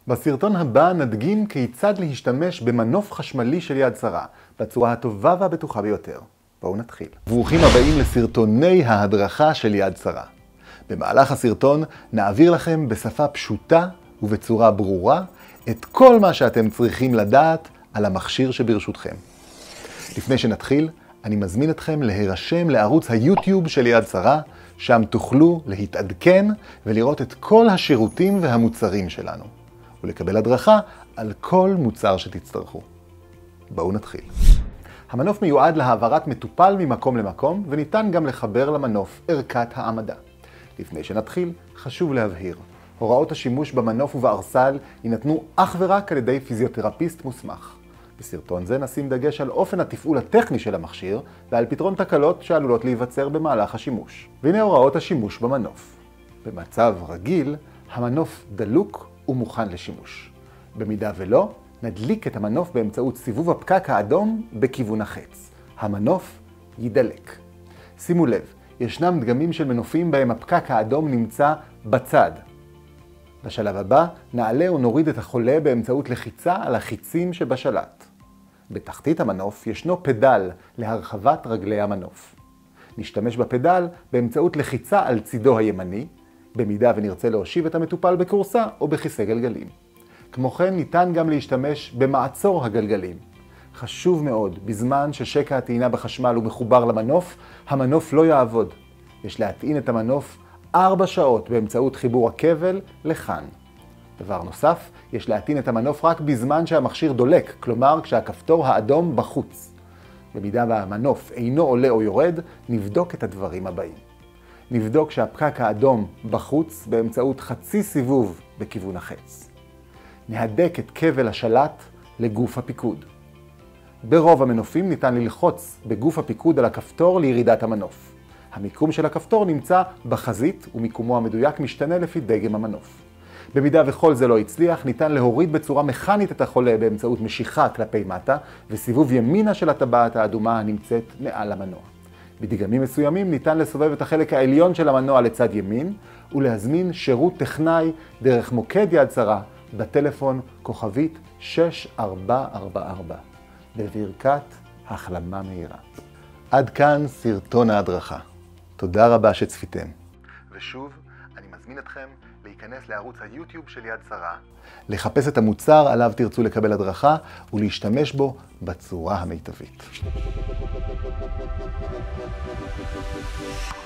בסרטון הבא נדגים כיצד להשתמש במנוף חשמלי של יד שרה, בצורה הטובה והבטוחה ביותר. בואו נתחיל. ברוכים הבאים לסרטוני ההדרכה של יד שרה. במהלך הסרטון נעביר לכם בשפה פשוטה ובצורה ברורה את כל מה שאתם צריכים לדעת על המכשיר שברשותכם. לפני שנתחיל, אני מזמין אתכם להירשם לערוץ היוטיוב של יד שרה, שם תוכלו להתעדכן ולראות את כל השירותים והמוצרים שלנו, ולקבל הדרכה על כל מוצר שתצטרכו. בואו נתחיל. המנוף מיועד להעברת מטופל ממקום למקום, וניתן גם לחבר למנוף ערכת העמדה. לפני שנתחיל, חשוב להבהיר. הוראות השימוש במנוף ובארסל יינתנו אך ורק על ידי פיזיותרפיסט מוסמך. בסרטון זה נשים דגש על אופן התפעול הטכני של המכשיר ועל פתרון תקלות שעלולות להיווצר במהלך השימוש. והנה הוראות השימוש במנוף. במצב רגיל, המנוף דלוק ומוכן לשימוש. במידה ולא, נדליק את המנוף באמצעות סיבוב הפקק האדום בכיוון החץ. המנוף יידלק. שימו לב, ישנם דגמים של מנופים בהם הפקק האדום נמצא בצד. בשלב הבא נעלה ונוריד את החולה באמצעות לחיצה על החיצים שבשלט. בתחתית המנוף ישנו פדל להרחבת רגלי המנוף. נשתמש בפדל באמצעות לחיצה על צידו הימני, במידה ונרצה להושיב את המטופל בקורסה או בכיסא גלגלים. כמו כן ניתן גם להשתמש במעצור הגלגלים. חשוב מאוד, בזמן ששקע הטעינה בחשמל הוא מחובר למנוף, המנוף לא יעבוד. יש להטעין את המנוף 4 שעות באמצעות חיבור הכבל לכאן. דבר נוסף, יש להטעין את המנוף רק בזמן שהמכשיר דולק, כלומר כשהכפתור האדום בחוץ. במידה והמנוף אינו עולה או יורד, נבדוק את הדברים הבאים. נבדוק שהפקק האדום בחוץ באמצעות חצי סיבוב בכיוון החץ. נהדק את כבל השלט לגוף הפיקוד. ברוב המנופים ניתן ללחוץ בגוף הפיקוד על הכפתור לירידת המנוף. המיקום של הכפתור נמצא בחזית ומיקומו המדויק משתנה לפי דגם המנוף. במידה וכל זה לא הצליח, ניתן להוריד בצורה מכנית את החולה באמצעות משיכה כלפי מטה וסיבוב ימינה של הטבעת האדומה הנמצאת מעל המנוע. בדגמים מסוימים ניתן לסובב את החלק העליון של המנוע לצד ימין ולהזמין שירות טכנאי דרך מוקד יד שרה בטלפון כוכבית 6444 בברכת החלמה מהירה. עד כאן סרטון ההדרכה. תודה רבה שצפיתם. ושוב, אני מזמין אתכם להיכנס לערוץ היוטיוב של יד שרה, לחפש את המוצר עליו תרצו לקבל הדרכה ולהשתמש בו בצורה המיטבית.